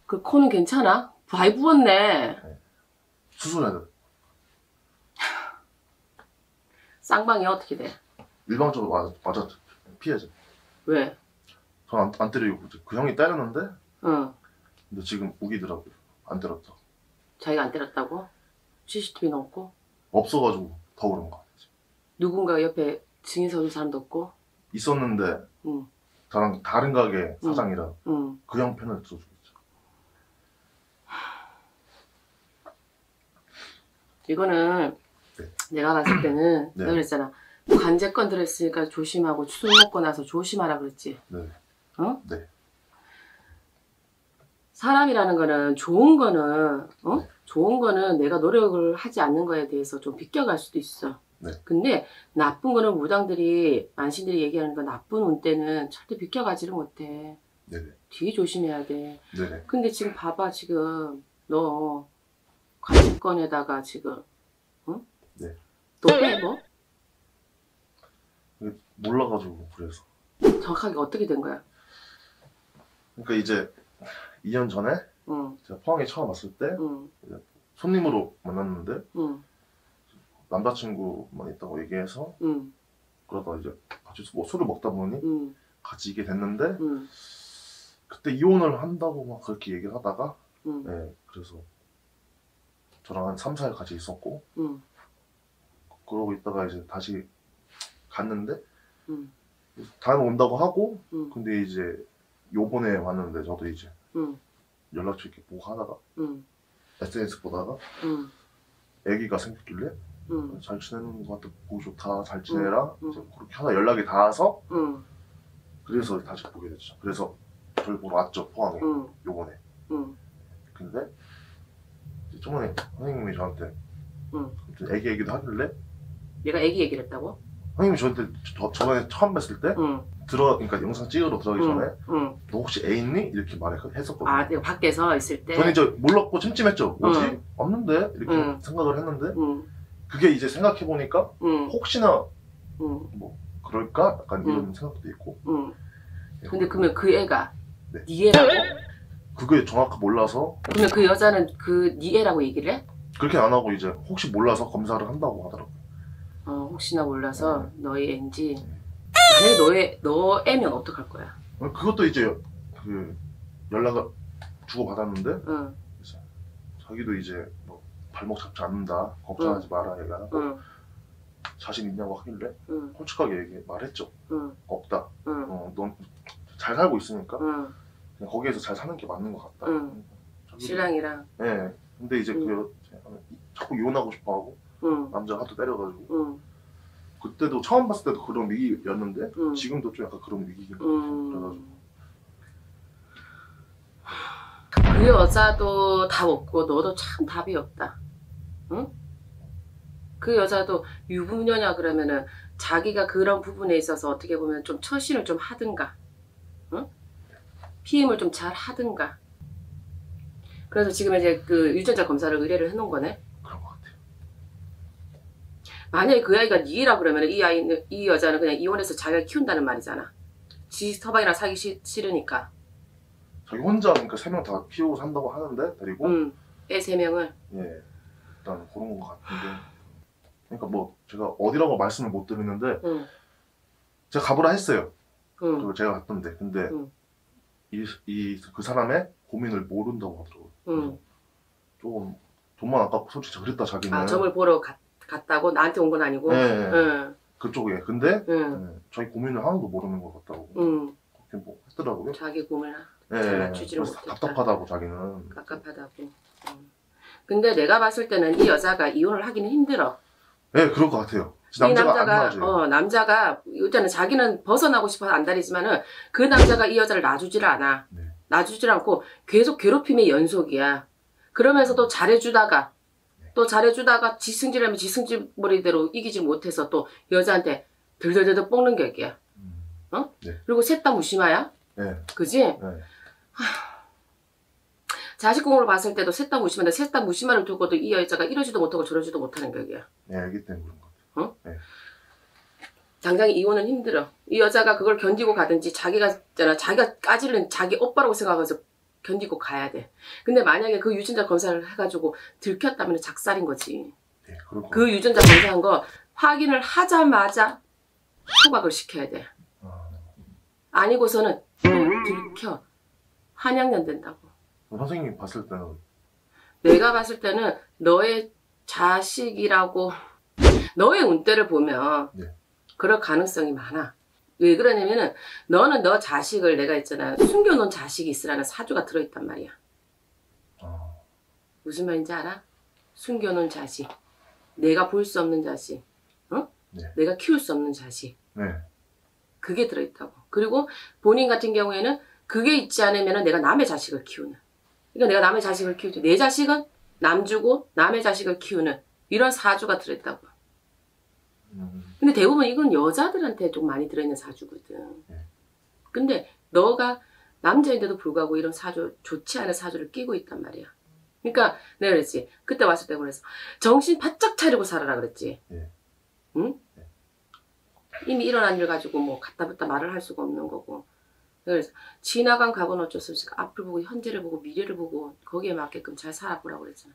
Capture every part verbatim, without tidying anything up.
그 코는 괜찮아? 많이 부었네. 네. 수술해야 돼. 쌍방이 어떻게 돼? 일방적으로 맞아, 맞아 피해야지. 왜? 전 안 안 때리고 그 형이 때렸는데. 응. 근데 지금 우기더라고요. 안 때렸다. 자기가 안 때렸다고? 씨씨티비는 없고? 없어가지고 더 그런 거 같아. 누군가 옆에 증인 서줄 사람도 없고? 있었는데 응. 저랑 다른 가게 사장이라 응. 그 형 편을 들어주고 있죠. 이거는 네. 내가 봤을 때는 네. 내가 그랬잖아. 관제권 들었으니까 조심하고 술 먹고 나서 조심하라 그랬지. 네. 어? 네. 사람이라는 거는 좋은 거는 어? 네. 좋은 거는 내가 노력을 하지 않는 거에 대해서 좀 비껴갈 수도 있어. 네. 근데 나쁜 거는 무당들이 만신들이 얘기하는 거 나쁜 운때는 절대 비껴가지를 못해. 네네. 뒤에 조심해야 돼. 네네. 근데 지금 봐봐 지금 너 관제권에다가 지금 응? 네. 너 빼고? 몰라가지고 그래서. 정확하게 어떻게 된 거야? 그러니까 이제 이 년 전에 응. 제가 포항에 처음 왔을 때 응. 손님으로 만났는데 응. 남자친구만 있다고 얘기해서 응. 그러다 이제 같이 뭐 술을 먹다 보니 응. 같이 이게 됐는데 응. 그때 이혼을 한다고 막 그렇게 얘기를 하다가 응. 네, 그래서 저랑 한 삼, 사 일 같이 있었고 응. 그러고 있다가 이제 다시 갔는데 응. 다녀온다고 하고 응. 근데 이제 요번에 왔는데 저도 이제 응. 연락처 이렇게 보고 하다가 응. 에스엔에스 보다가 응. 애기가 생겼길래 응. 잘 지내는 것 같아 보기 좋다 잘 지내라 응. 이제 그렇게 하나 연락이 닿아서 응. 그래서 다시 보게 됐죠. 그래서 저를 보러 왔죠 포항에 응. 요번에. 응. 근데 이제 저번에 선생님이 저한테 응. 애기 얘기도 하길래 얘가 애기 얘기를 했다고? 선생님이 저한테 저, 저번에 처음 뵀을 때 응. 들어 그러니까 영상 찍으러 들어가기 응. 전에 응. 너 혹시 애 있니? 이렇게 말했었거든요. 아, 내가 밖에서 있을 때. 저는 이제 몰랐고 찜찜했죠. 뭐지? 응. 없는데? 이렇게 응. 생각을 했는데 응. 그게 이제 생각해보니까 응. 혹시나 응. 뭐 그럴까? 약간 이런 응. 생각도 있고. 응. 근데 그러면 그 애가 네. 네 애라고? 그게 정확히 몰라서 그러면 그 여자는 그 네 애라고 얘기를 해? 그렇게 안 하고 이제 혹시 몰라서 검사를 한다고 하더라고요. 어, 혹시나 몰라서 네. 너의 애인지. 만약에 너의, 너 애면 어떡할 거야? 그것도 이제 그 연락을 주고 받았는데 응. 이제 자기도 이제 뭐 발목 잡지 않는다 걱정하지 응. 마라 얘기하고 응. 자신 있냐고 하길래 응. 솔직하게 얘기 말했죠. 응. 없다. 응. 어, 넌 잘 살고 있으니까 응. 그냥 거기에서 잘 사는 게 맞는 것 같다. 응. 자기도- 신랑이랑. 네. 근데 이제 응. 그 자꾸 이혼하고 싶어하고 응. 남자 하도 때려가지고 응. 그때도 처음 봤을 때도 그런 위기였는데 응. 지금도 좀 약간 그런 위기인 것 음. 같아요. 그래가지고 그 여자도 답 없고 너도 참 답이 없다. 응? 그 여자도 유부녀냐 그러면은 자기가 그런 부분에 있어서 어떻게 보면 좀 처신을 좀 하든가, 응? 피임을 좀 잘 하든가. 그래서 지금 이제 그 유전자 검사를 의뢰를 해놓은 거네. 그런 것 같아요. 만약에 그 아이가 니라 그러면 이 아이는 이 여자는 그냥 이혼해서 자기가 키운다는 말이잖아. 지 서방이랑 사기 시, 싫으니까. 자기 혼자 그러니까 세 명 다 키우고 산다고 하는데 데리고 응. 애 세 명을. 예 일단 그런 것 같은데 그러니까 뭐 제가 어디라고 말씀을 못 드리는데 응. 제가 가보라 했어요. 응. 그리고 제가 갔던데 근데 응. 이 이 그 사람의 고민을 모른다고 하더라고요. 응. 조금 돈만 아깝고 솔직히 그랬다 자기는. 아, 점을 보러 갔, 갔다고? 나한테 온 건 아니고? 네, 네. 응. 그쪽에 근데 응. 네, 자기 고민을 하나도 모르는 것 같다고 응. 그렇게 뭐 했더라고요. 자기 고민을 네, 잘 맞추지를 그래서 못했다. 답답하다고 자기는. 깝깝하다고. 응. 근데 내가 봤을 때는 이 여자가 이혼을 하기는 힘들어. 네, 그럴 것 같아요. 이 남자가, 남자가, 안 놔줘요. 어, 남자가, 일단은 자기는 벗어나고 싶어서 안달이지만은 그 남자가 이 여자를 놔주지를 않아. 네. 놔주질 않고 계속 괴롭힘의 연속이야. 그러면서도 잘해주다가, 또 잘해주다가 지승질하면 지승질머리대로 이기질 못해서 또 여자한테 들들들들 볶는 격이야. 음. 어? 네. 그리고 셋 다 무심하야? 네. 그지? 네. 자식공으로 봤을 때도 셋 다 무심한데 셋 다 무심한을 두고도 이 여자가 이러지도 못하고 저러지도 못하는 격이야. 네, 알기 때문에 그런 것 같아요. 어? 네. 당장 이혼은 힘들어. 이 여자가 그걸 견디고 가든지 자기가 있잖아. 자기가 까지는 자기 오빠라고 생각해서 견디고 가야 돼. 근데 만약에 그 유전자 검사를 해가지고 들켰다면 작살인 거지. 네, 그럴 그 유전자 검사한 거 확인을 하자마자 소각을 시켜야 돼. 아, 아니고서는 또 들켜 한양년 된다고. 선생님이 봤을 때는 내가 봤을 때는 너의 자식이라고 너의 운대를 보면 네. 그럴 가능성이 많아. 왜 그러냐면은 너는 너 자식을 내가 있잖아 숨겨놓은 자식이 있으라는 사주가 들어있단 말이야. 아, 무슨 말인지 알아? 숨겨놓은 자식, 내가 볼 수 없는 자식, 어? 네. 내가 키울 수 없는 자식, 네. 그게 들어있다고. 그리고 본인 같은 경우에는 그게 있지 않으면 내가 남의 자식을 키우는, 그러니까 내가 남의 자식을 키우지, 내 자식은 남 주고 남의 자식을 키우는 이런 사주가 들어있다고. 음, 근데 대부분 이건 여자들한테 좀 많이 들어있는 사주거든. 네. 근데 너가 남자인데도 불구하고 이런 사주, 좋지 않은 사주를 끼고 있단 말이야. 그러니까 내가 그랬지. 그때 왔을 때 그랬어. 정신 바짝 차리고 살아라 그랬지. 네. 응? 네. 이미 일어난 일 가지고 뭐 갖다 붙다 말을 할 수가 없는 거고. 그래서 지나간 과거는 어쩔 수 없으니까 앞을 보고 현재를 보고 미래를 보고 거기에 맞게끔 잘 살아보라고 그랬잖아.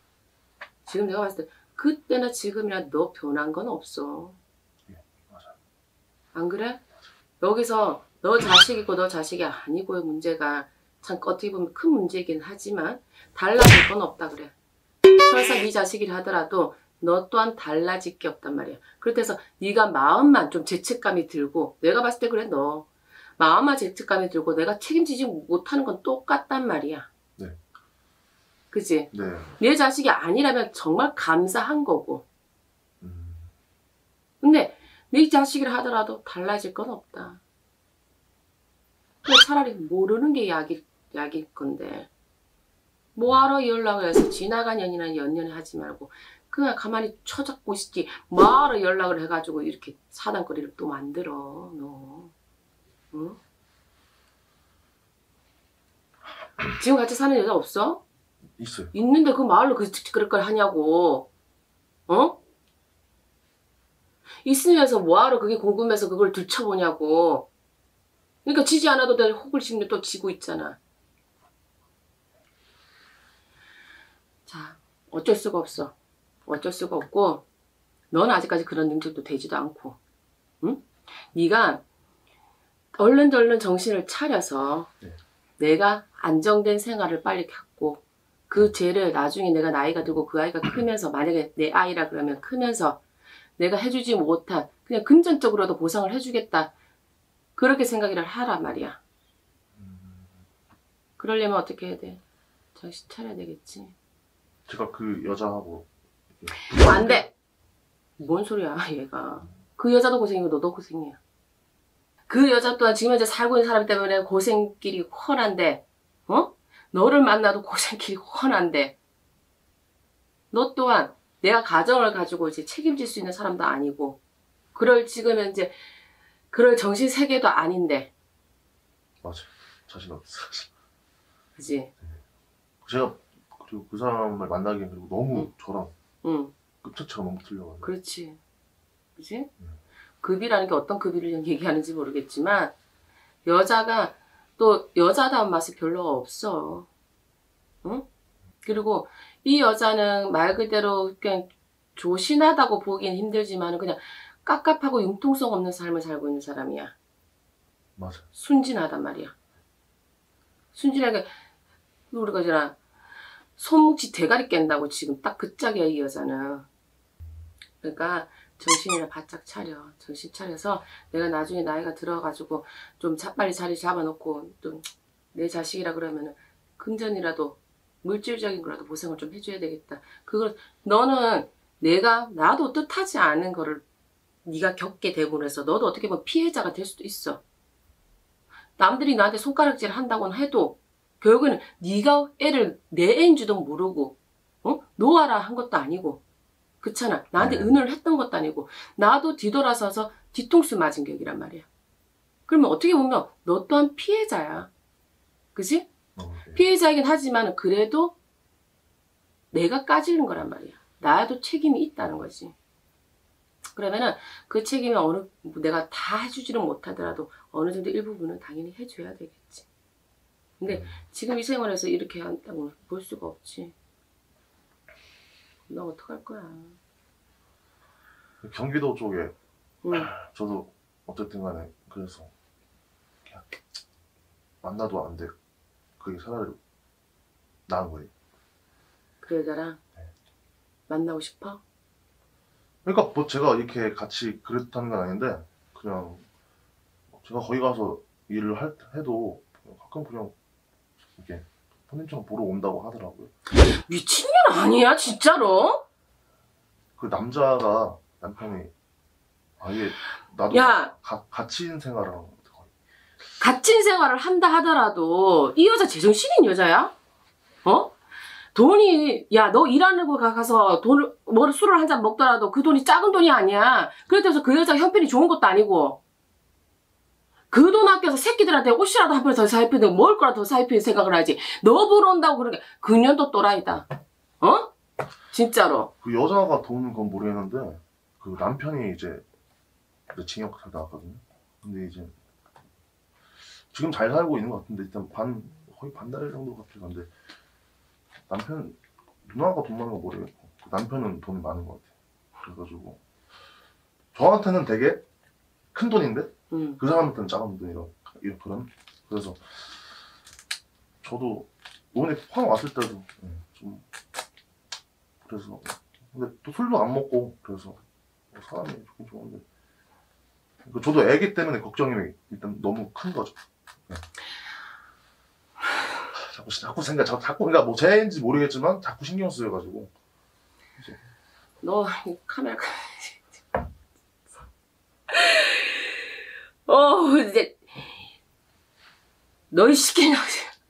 지금 내가 봤을 때 그때나 지금이나 너 변한 건 없어. 네, 맞아요. 안 그래? 여기서 너 자식이고 너 자식이 아니고의 문제가 참 어떻게 보면 큰 문제이긴 하지만 달라질 건 없다 그래. 설사 네 자식이라 하더라도 너 또한 달라질 게 없단 말이야. 그렇다고 해서 네가 마음만 좀 죄책감이 들고, 내가 봤을 때 그래, 너 마음만 죄책감이 들고 내가 책임지지 못하는 건 똑같단 말이야. 네. 그치? 네. 내 자식이 아니라면 정말 감사한 거고. 음, 근데 네 자식이라 하더라도 달라질 건 없다. 그래, 차라리 모르는 게 약이, 약일 건데 뭐하러 연락을 해서 지나간 연이나 연연해 하지 말고 그냥 가만히 쳐잡고 있지. 뭐하러 연락을 해가지고 이렇게 사단거리를 또 만들어 너. 응? 지금 같이 사는 여자 없어? 있어요. 있는데 그 말로 그, 그럴 걸 하냐고. 어? 있으면서 뭐하러 그게 궁금해서 그걸 들춰보냐고. 그러니까 지지 않아도 될 호불심도 또 지고 있잖아. 자, 어쩔 수가 없어. 어쩔 수가 없고 넌 아직까지 그런 능력도 되지도 않고, 응? 네가 얼른 얼른 정신을 차려서 네. 내가 안정된 생활을 빨리 갖고 그 죄를 나중에 내가 나이가 들고 그 아이가 크면서, 만약에 내 아이라 그러면 크면서 내가 해주지 못한, 그냥 금전적으로도 보상을 해주겠다, 그렇게 생각을 하란 말이야. 그러려면 어떻게 해야 돼? 정신 차려야 되겠지. 제가 그 여자하고 안 돼! 뭔 소리야 얘가. 그 여자도 고생이고 너도 고생이야. 그 여자 또한 지금 현재 살고 있는 사람 때문에 고생길이 훤한데, 어? 너를 만나도 고생길이 훤한데, 너 또한 내가 가정을 가지고 이제 책임질 수 있는 사람도 아니고, 그럴 지금 현재 그럴 정신 세계도 아닌데. 맞아요. 자신 없어요. 그지? 제가 그리고 그 사람을 만나기엔 그리고 너무 응. 저랑 응. 급차차가 너무 틀려가지고. 그렇지. 그지? 응. 급이라는 게 어떤 급이를 얘기하는지 모르겠지만 여자가 또 여자다운 맛이 별로 없어. 응? 그리고 이 여자는 말 그대로 그냥 조신하다고 보기엔 힘들지만 그냥 깝깝하고 융통성 없는 삶을 살고 있는 사람이야. 맞아. 순진하단 말이야. 순진하게 우리가 있잖아, 손목지 대가리 깬다고 지금 딱 그 짝이야 이 여자는. 그러니까 정신이나 바짝 차려. 정신 차려서 내가 나중에 나이가 들어가지고 좀 빨리 자리 잡아놓고 좀 내 자식이라 그러면은 금전이라도 물질적인 거라도 보상을 좀 해줘야 되겠다. 그걸 너는 내가 나도 뜻하지 않은 거를 네가 겪게 되고 해서 너도 어떻게 보면 피해자가 될 수도 있어. 남들이 나한테 손가락질 한다고는 해도 결국에는 네가 애를 내 애인 줄도 모르고, 어? 놓아라 한 것도 아니고, 그렇잖아. 나한테 네. 은혜를 했던 것도 아니고 나도 뒤돌아서서 뒤통수 맞은 격이란 말이야. 그러면 어떻게 보면 너 또한 피해자야. 그지? 어, 네. 피해자이긴 하지만 그래도 내가 까지는 거란 말이야. 나도 책임이 있다는 거지. 그러면은 그 책임이 어느, 내가 다 해주지는 못하더라도 어느 정도 일부분은 당연히 해줘야 되겠지. 근데 지금 이 생활에서 이렇게 한다고 볼 수가 없지. 너 어떡할 거야. 경기도 쪽에 응. 저도 어쨌든 간에 그래서 그냥 만나도 안 돼. 그게 차라리 나은 거예요. 그 여자랑 네. 만나고 싶어? 그러니까 뭐 제가 이렇게 같이 그랬다는 건 아닌데 그냥 제가 거기 가서 일을 할, 해도 가끔 그냥 이렇게 손님처럼 보러 온다고 하더라고요. 미친년 아니야 진짜로? 그 남자가 남편이 아예 나도 야 가, 같이 생활을 하는 것 같아. 거의. 갇힌 생활을 한다 하더라도 이 여자 제정신인 여자야? 어? 돈이 야 너 일하는 거 가서 돈을 뭐 술을 한 잔 먹더라도 그 돈이 작은 돈이 아니야. 그렇다고 그 여자 형편이 좋은 것도 아니고 그 돈 아껴서 새끼들한테 옷이라도 한 편 더 사입히든 먹을 거라도 더 사입힐 생각을 하지. 너 보러 온다고 그러게 그년도 또라이다. 어? 진짜로. 그 여자가 도는 건 모르겠는데 그 남편이 이제 이제 징역 살 나왔거든요. 근데 이제 지금 잘 살고 있는 것 같은데 일단 반 거의 반달 정도 같아요. 근데 남편 누나가 돈 많은 거 모르겠고 그 남편은 돈이 많은 것 같아요. 그래가지고 저한테는 되게 큰 돈인데 음. 그 사람한테는 작은 돈 이런 이런 그런 그래서 저도 이번에 포항 왔을 때도 좀 그래서 근데 또 술도 안 먹고 그래서 사람이 좋긴 좋은데 그러니까 저도 애기 때문에 걱정이 일단 너무 큰 거죠. 네. 자꾸 자꾸 생각 자꾸, 자꾸 그러니까 뭐 죄인지 모르겠지만 자꾸 신경 쓰여가지고 이제. 너 이 카메라 어 이제 널 시키냐고.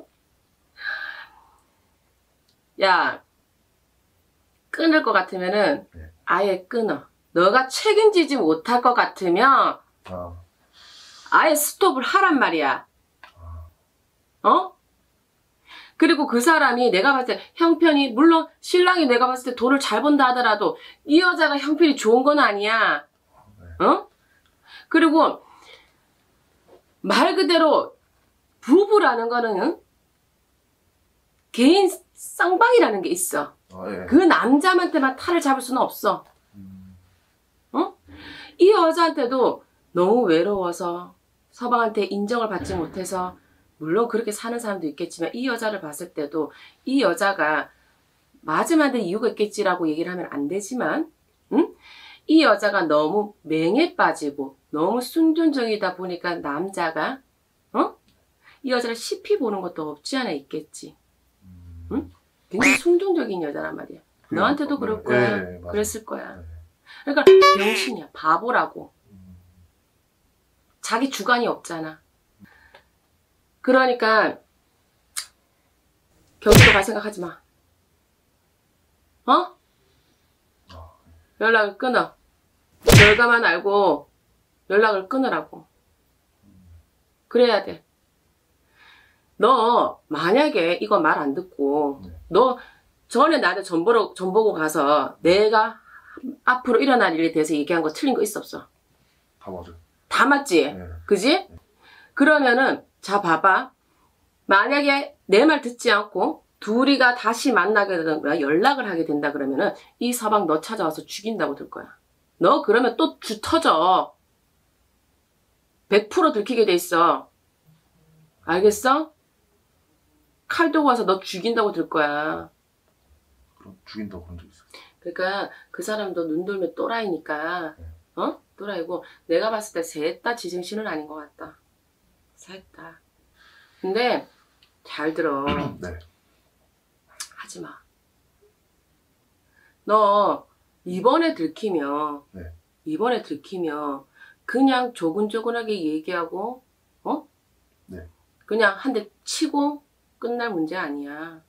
야 끊을 것 같으면은 네. 아예 끊어. 너가 책임지지 못할 것 같으면 아, 아예 스톱을 하란 말이야. 어? 그리고 그 사람이 내가 봤을 때 형편이 물론 신랑이 내가 봤을 때 돈을 잘 번다 하더라도 이 여자가 형편이 좋은 건 아니야. 어? 그리고 말 그대로 부부라는 거는 개인 쌍방이라는 게 있어. 아, 예. 그 남자한테만 탈을 잡을 수는 없어. 음, 어? 이 여자한테도 너무 외로워서 서방한테 인정을 받지 못해서 물론 그렇게 사는 사람도 있겠지만 이 여자를 봤을 때도 이 여자가 맞으면 안 될 이유가 있겠지라고 얘기를 하면 안 되지만 응? 이 여자가 너무 맹에 빠지고 너무 순종적이다 보니까 남자가 어? 이 여자를 시피 보는 것도 없지 않아 있겠지. 응? 굉장히 순종적인 여자란 말이야. 너한테도 그럴 거야. 예, 예, 맞아요. 그랬을 거야. 네. 그러니까 병신이야. 바보라고. 음, 자기 주관이 없잖아. 그러니까 경기도 갈 생각하지 마. 어? 아, 연락을 끊어. 결과만 알고 연락을 끊으라고. 그래야 돼. 너 만약에 이거 말 안 듣고 네. 너 전에 나한테 전 보러 전 보고 가서 내가 앞으로 일어날 일에 대해서 얘기한 거 틀린 거 있어 없어? 다 맞아요. 다 맞지? 네. 그지? 그러면은 자 봐봐. 만약에 내 말 듣지 않고 둘이가 다시 만나게 되거나 연락을 하게 된다 그러면은 이 서방 너 찾아와서 죽인다고 들 거야. 너 그러면 또 주 터져. 백 퍼센트 들키게 돼 있어. 알겠어? 칼 들고 와서 너 죽인다고 들 거야. 그럼 죽인다고 그런 적 있어요. 그러니까 그 사람도 눈 돌면 또라이니까 어? 또라이고 내가 봤을 때 셋 다 지정신은 아닌 것 같다. 셋 다. 근데 잘 들어. 네. 하지 마. 너 이번에 들키면 네. 이번에 들키면 그냥 조근조근하게 얘기하고 어? 네. 그냥 한 대 치고 끝날 문제 아니야.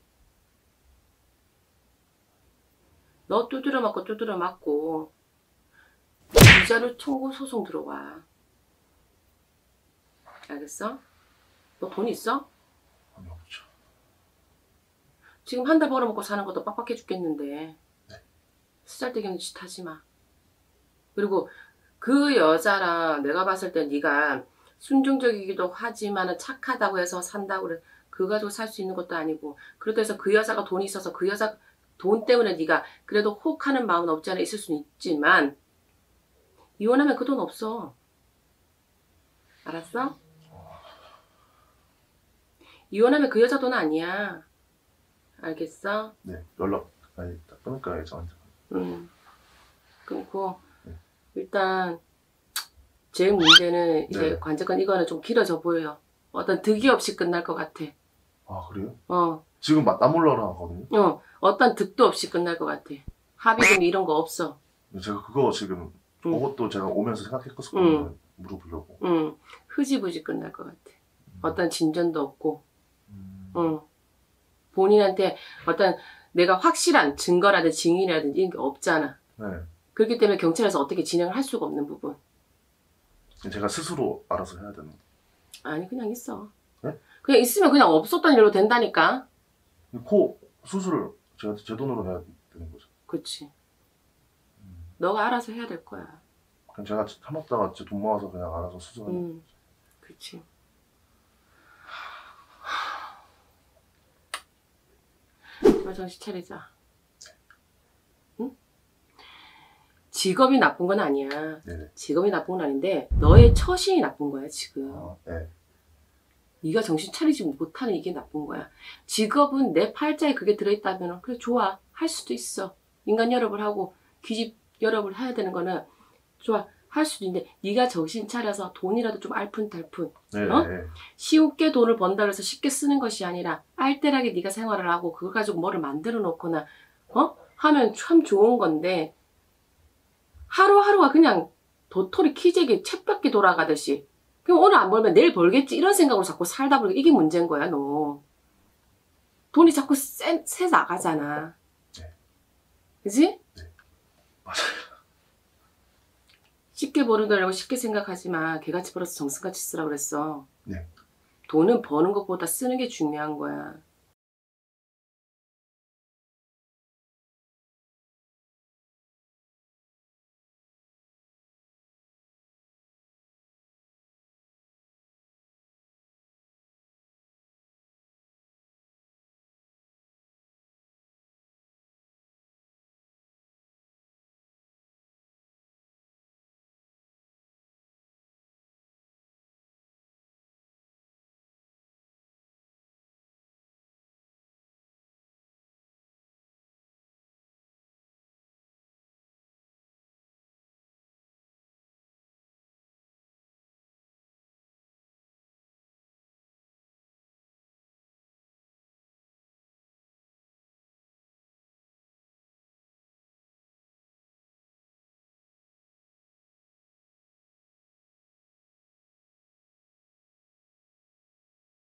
너 두드려 맞고 두드려 맞고 위자료 청구 소송 들어와. 알겠어? 너 돈 있어? 아니 없죠. 지금 한 달 벌어먹고 사는 것도 빡빡해 죽겠는데 네. 쓰잘데기 짓 하지 마. 그리고 그 여자랑 내가 봤을 때 네가 순종적이기도 하지만 착하다고 해서 산다고 그래. 그거 가지고 살 수 있는 것도 아니고 그렇다고 해서 그 여자가 돈이 있어서 그 여자 돈 때문에 네가 그래도 혹하는 마음은 없지 않아 있을 수는 있지만 이혼하면 그 돈 없어. 알았어? 이혼하면 그 여자 돈 아니야. 알겠어? 네, 연락 아니 끊을까요, 저한테? 응. 끊고 네. 일단 제일 문제는 이제 네. 관제권 이거는 좀 길어져 보여요. 어떤 득이 없이 끝날 것 같아. 아 그래요? 어, 지금 나 몰라라 하거든요. 어, 어떤 득도 없이 끝날 것 같아. 합의금 이런 거 없어. 제가 그거 지금 응. 그것도 제가 오면서 생각했었거든요. 응. 물어보려고. 응, 흐지부지 끝날 것 같아. 어떤 진전도 없고, 음. 응. 본인한테 어떤 내가 확실한 증거라든지 증인이라든지 이런 게 없잖아. 네. 그렇기 때문에 경찰에서 어떻게 진행을 할 수가 없는 부분. 제가 스스로 알아서 해야 되는. 아니, 그냥 있어. 네? 그냥 있으면 그냥 없었던 일로 된다니까. 코 수술을 제가 제 돈으로 해야 되는 거죠. 그치. 음. 너가 알아서 해야 될 거야. 그냥 제가 참았다가 제 돈 모아서 그냥 알아서 수술하는. 음, 그치. 정말 정신 차리자. 응? 직업이 나쁜 건 아니야. 네네. 직업이 나쁜 건 아닌데 너의 처신이 나쁜 거야 지금. 아, 네. 네가 정신 차리지 못하는 이게 나쁜 거야. 직업은 내 팔자에 그게 들어있다면 그래 좋아. 할 수도 있어. 인간 열업을 하고 귀집 열업을 해야 되는 거는 좋아. 할 수도 있는데 네가 정신 차려서 돈이라도 좀 알푼달푼 네. 어? 네. 쉽게 돈을 번다 그래서 쉽게 쓰는 것이 아니라 알뜰하게 네가 생활을 하고 그걸 가지고 뭐를 만들어 놓거나 어? 하면 참 좋은 건데 하루하루가 그냥 도토리 키재기 쳇바퀴 돌아가듯이 그럼 오늘 안 벌면 내일 벌겠지 이런 생각으로 자꾸 살다 보니까 이게 문제인 거야 너. 돈이 자꾸 새, 새 나가잖아. 네. 그치? 네. 맞아요. 쉽게 버는 돈이라고 쉽게 생각하지 마. 개같이 벌어서 정승같이 쓰라고 그랬어. 네. 돈은 버는 것보다 쓰는 게 중요한 거야.